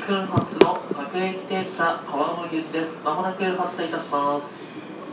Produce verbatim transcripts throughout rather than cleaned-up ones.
分発の各駅停車川越行きです。まもなく発車いたします。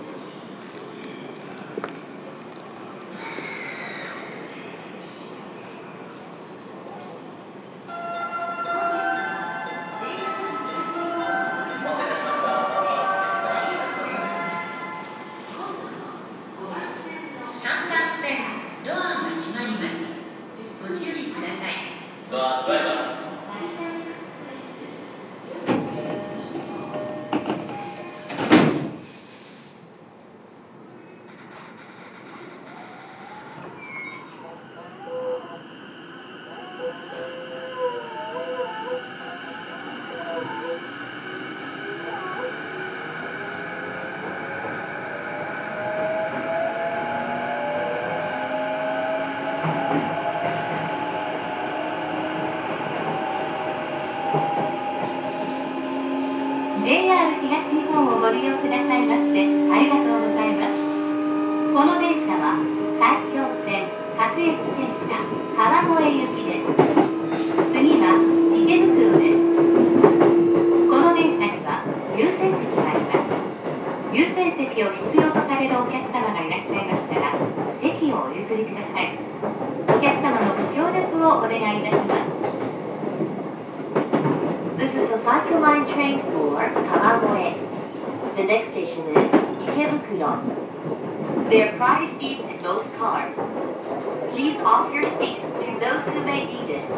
ジェイアール 東日本をご利用くださいましてありがとうございます。この電車は埼京線各駅停車川越行きです。次は池袋です。この電車には優先席があります。優先席を必要とされるお客様がいらっしゃいましたら席をお譲りください。お客様のご協力をお願いいたします。This is the Cycle Line train for Kawagoe. The next station is Ikebukuro. There are priority seats in both cars. Please offer your seat to those who may need it.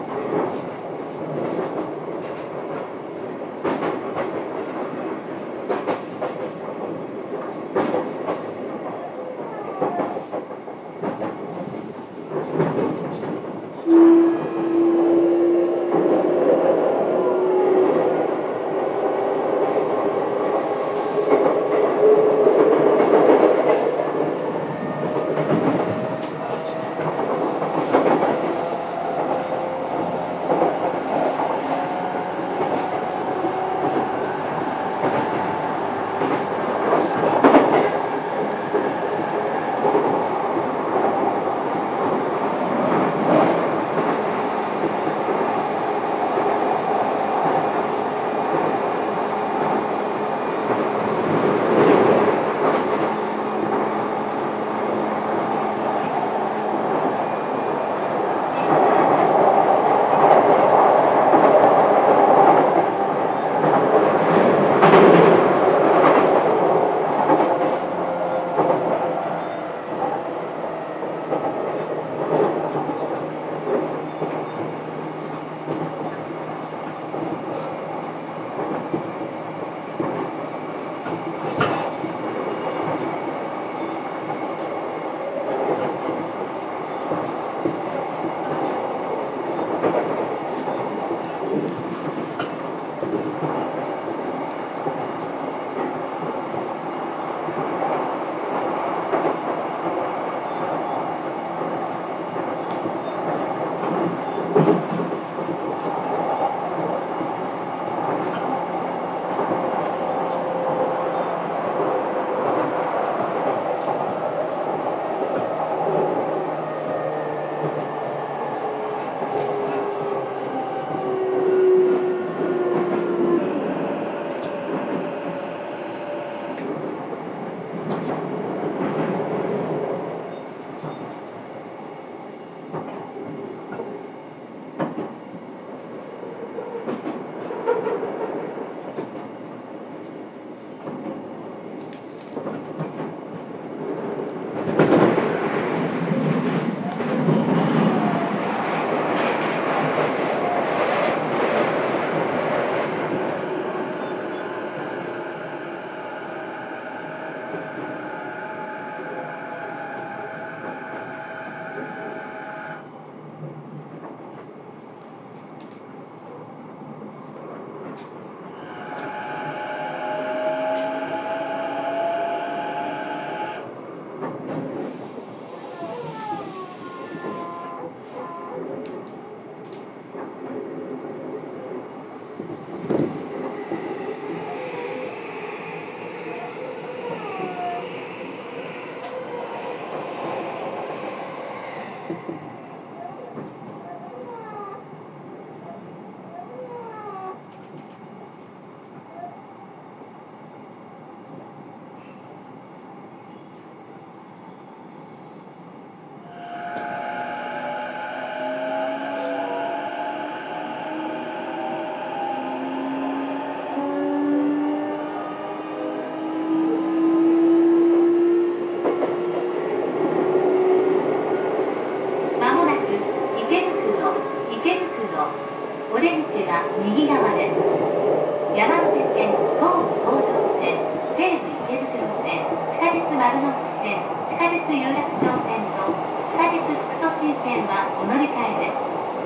は右側です。山手線、東武東上線、西武池袋線、地下鉄丸の内線、地下鉄有楽町線と地下鉄副都心線はお乗り換えです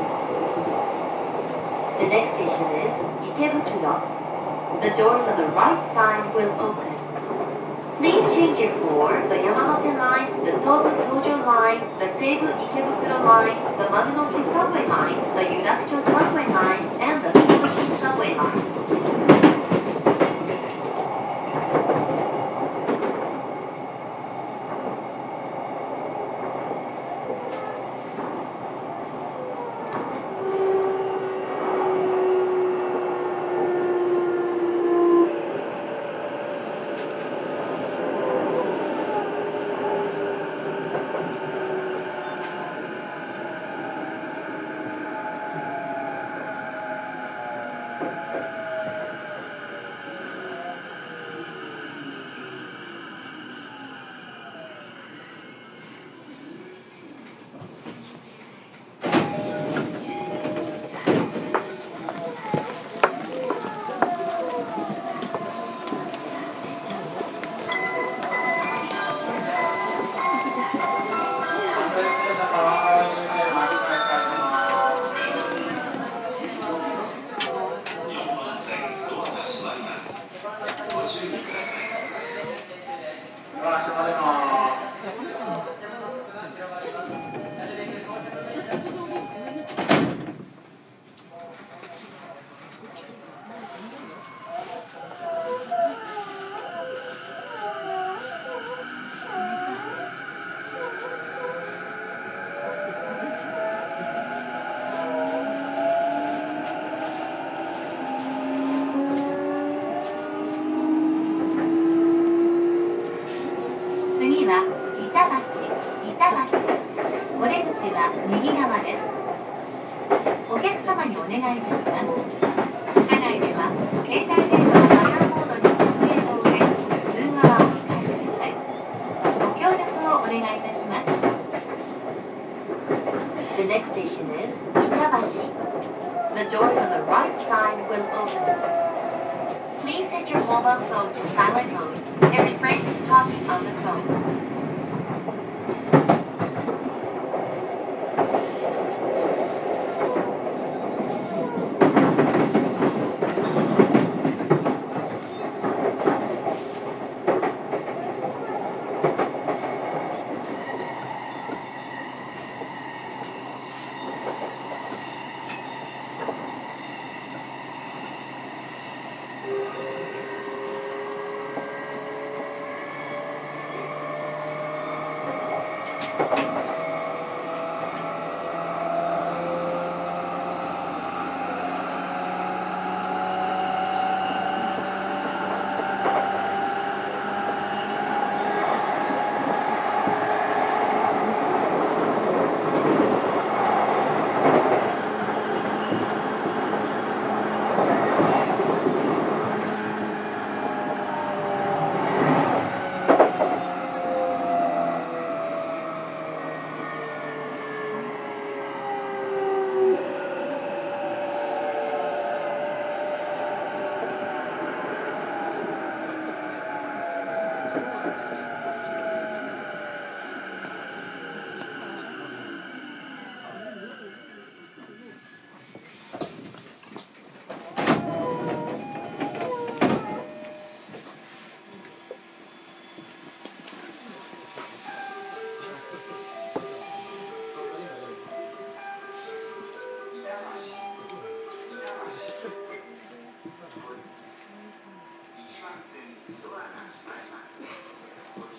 。The next station is Ikebukuro. The doors on the right side will open. Please change it for the Yamanote Line, the Tobu Tojo Line, the Seibu Ikebukuro Line, the Marunouchi Subway Line, the Yurakucho Subway Line, and the Fukushi Subway Line.次は板橋、板橋。お出口は右側です。お客様にお願いいたします。車内では携帯電話をマナーモードに設定の上、通話はお控えください。ご協力をお願いいたします。The next station is 板橋。The doors on the right side will open. Please set your mobile phone to silent mode and refrain from talking on the phone. ドアが閉まります。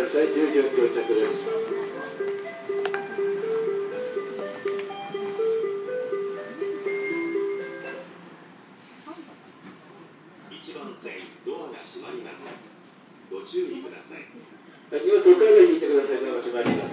ださい。じゅうじ到着です。 いちばん線ドアが閉まります。ご注意ください。 先を取から引いてください。ドアが閉まります。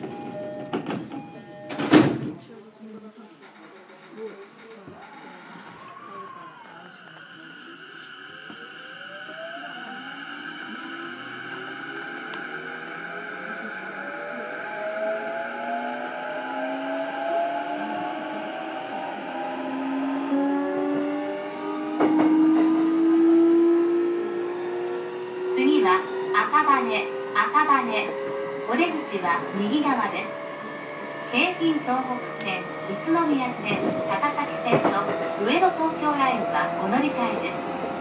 次は赤羽、赤羽。お出口は右側です。京浜東北線、宇都宮線、高崎線と上野東京ラインはお乗り換えです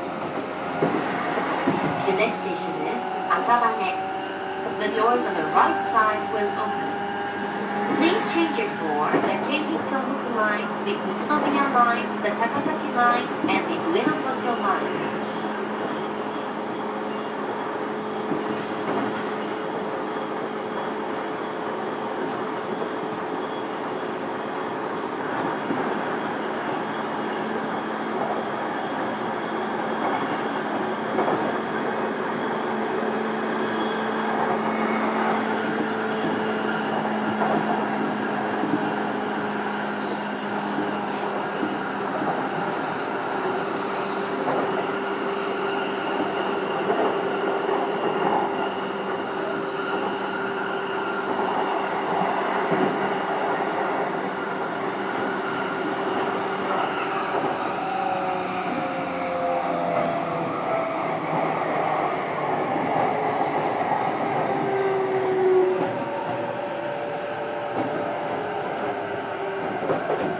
。The next station is 赤羽。The doors on the right side will open. Please change it for the Keihei Tohoku line, the Utsunomiya line, the Takasaki line, and the Ueno Tokyo line. Thank you.